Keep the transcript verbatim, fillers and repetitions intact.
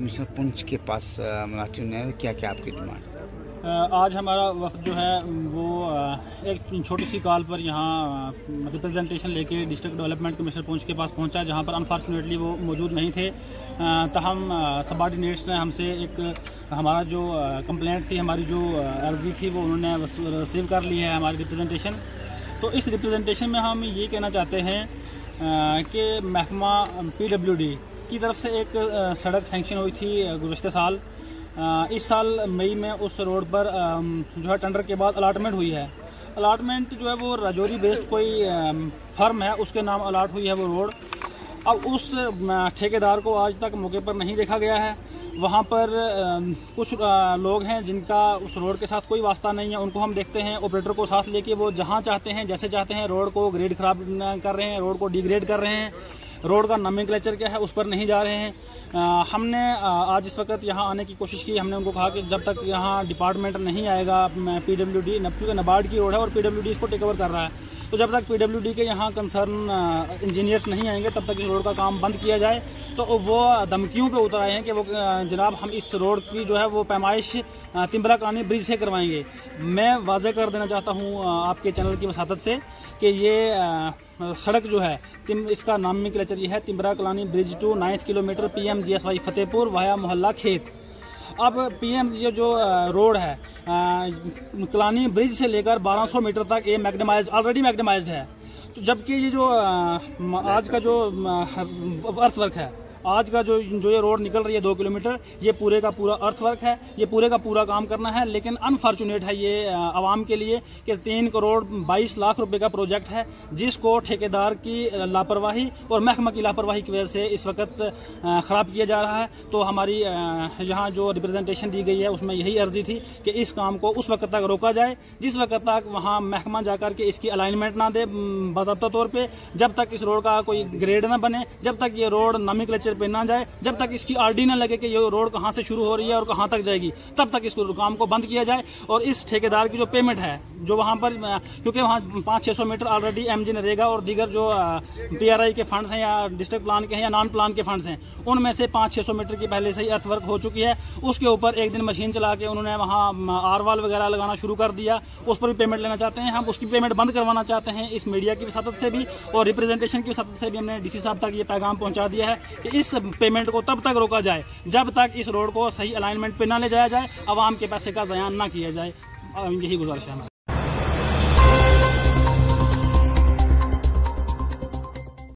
Commissioner Poonch के पास मुलाकात है, क्या क्या आपकी डिमांड? आज हमारा वक्त जो है वो एक छोटी सी कॉल पर यहाँ रिप्रेजेंटेशन लेके डिस्ट्रिक्ट डेवलपमेंट कमिश्नर पुंछ के पास पहुँचा, जहाँ पर अनफॉर्चुनेटली वो मौजूद नहीं थे। तहम सबॉर्डिनेट्स ने हमसे एक हमारा जो कंप्लेंट थी, हमारी जो अर्जी थी, वो उन्होंने रिसीव कर ली है हमारी रिप्रेजेंटेशन। तो इस रिप्रेजेंटेशन में हम ये कहना चाहते हैं कि महकमा पी डब्ल्यू डी की तरफ से एक सड़क सैंक्शन हुई थी गुज़श्ते साल। इस साल मई में उस रोड पर जो है टेंडर के बाद अलाटमेंट हुई है। अलाटमेंट जो है वो राजौरी बेस्ड कोई फर्म है, उसके नाम अलाट हुई है वो रोड। अब उस ठेकेदार को आज तक मौके पर नहीं देखा गया है। वहाँ पर कुछ लोग हैं जिनका उस रोड के साथ कोई वास्ता नहीं है, उनको हम देखते हैं ऑपरेटर को साथ लेके वो जहाँ चाहते हैं जैसे चाहते हैं रोड को ग्रेड खराब कर रहे हैं, रोड को डिग्रेड कर रहे हैं, रोड का नोमेनक्लेचर क्या है उस पर नहीं जा रहे हैं। आ, हमने आ, आज इस वक्त यहाँ आने की कोशिश की। हमने उनको कहा कि जब तक यहाँ डिपार्टमेंट नहीं आएगा, पीडब्ल्यूडी क्योंकि नबार्ड की रोड है और पीडब्ल्यूडी इसको टेक ओवर कर रहा है, तो जब तक पीडब्ल्यूडी के यहाँ कंसर्न इंजीनियर्स नहीं आएंगे तब तक इस रोड का काम बंद किया जाए। तो वो धमकियों पे उतर आए हैं कि वो जनाब हम इस रोड की जो है वो पैमाइश तिम्बरा कलानी ब्रिज से करवाएंगे। मैं वाज़ेह कर देना चाहता हूँ आपके चैनल की वसातत से कि ये सड़क जो है तिम इसका नोमेनक्लेचर ये है Timbra Kalani bridge two ninth kilometre P M G S Y Fatehpur via Mohalla Khet. अब पीएम ये जो रोड है कलानी ब्रिज से लेकर बारह सौ मीटर तक ये मैग्नेमाइज्ड ऑलरेडी मैग्नेमाइज्ड है। तो जबकि ये जो आज का जो अर्थवर्क है, आज का जो जो ये रोड निकल रही है दो किलोमीटर, ये पूरे का पूरा अर्थवर्क है, ये पूरे का पूरा काम करना है। लेकिन अनफॉर्चुनेट है ये आवाम के लिए कि तीन करोड़ बाईस लाख रुपए का प्रोजेक्ट है जिसको ठेकेदार की लापरवाही और महकमा की लापरवाही की वजह से इस वक्त ख़राब किया जा रहा है। तो हमारी यहाँ जो रिप्रेजेंटेशन दी गई है उसमें यही अर्जी थी कि इस काम को उस वक्त तक रोका जाए जिस वक्त तक वहाँ महकमा जाकर के इसकी अलाइनमेंट ना दे बाज़ाब्ता तौर पर, जब तक इस रोड का कोई ग्रेड ना बने, जब तक ये रोड नोमेनक्लेचर पे ना जाए, जब तक इसकी आरडी ना लगे कि ये रोड कहां से शुरू हो रही है और कहां तक जाएगी, तब तक इस काम को बंद किया जाए। और इस ठेकेदार की जो पेमेंट है जो वहां पर, क्योंकि वहां पाँच छह सौ मीटर ऑलरेडी एमजी नरेगा और दीगर जो पीआरआई के फंड्स हैं या डिस्ट्रिक्ट प्लान के हैं या नॉन प्लान के फंड्स हैं, उनमें से पाँच छह सौ मीटर की पहले से ही अर्थवर्क हो चुकी है। उसके ऊपर एक दिन मशीन चला के उन्होंने वहां आरवाल वगैरह लगाना शुरू कर दिया, उस पर भी पेमेंट लेना चाहते हैं। हम उसकी पेमेंट बंद करवाना चाहते हैं। इस मीडिया की वसातत से भी और रिप्रेजेंटेशन की वसातत से भी हमने डीसी साहब तक ये पैगाम पहुंचा दिया है कि इस पेमेंट को तब तक रोका जाए जब तक इस रोड को सही अलाइनमेंट पे ना ले जाया जाए, आवाम के पैसे का ज़यान ना किया जाए। यही गुजारिश है।